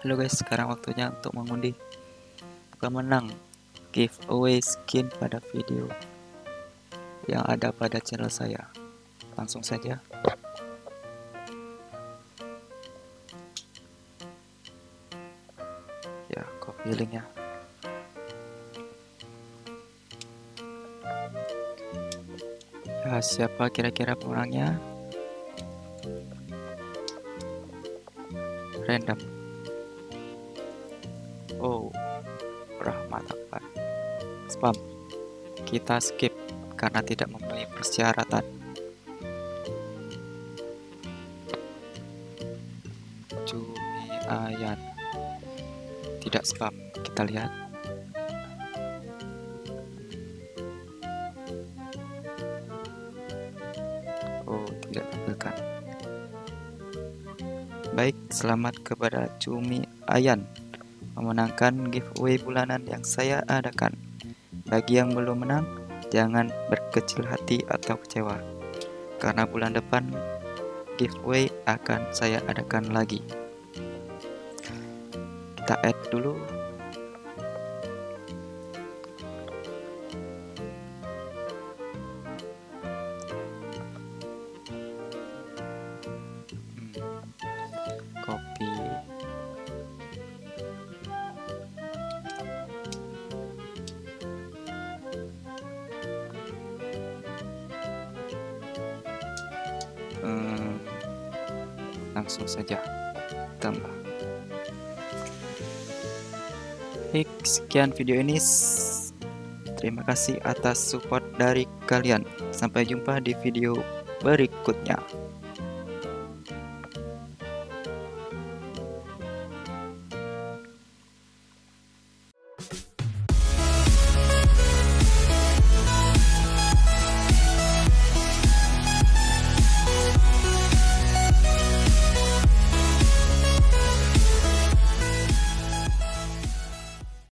Halo guys, sekarang waktunya untuk mengundi pemenang giveaway skin pada video yang ada pada channel saya. Langsung saja. Ya, copy linknya. Ya, siapa kira-kira pemenangnya? Random. Oh, Rahmat Akbar. Spam. Kita skip karena tidak memenuhi persyaratan. Cumi Ayan. Tidak spam. Kita lihat. Oh, tidak tampilkan. Baik, selamat kepada Cumi Ayan memenangkan giveaway bulanan yang saya adakan. Bagi yang belum menang, jangan berkecil hati atau kecewa, karena bulan depan giveaway akan saya adakan lagi. Kita add dulu. Copy. Langsung saja tambah. Baik, sekian video ini. Terima kasih atas support dari kalian. Sampai jumpa di video berikutnya.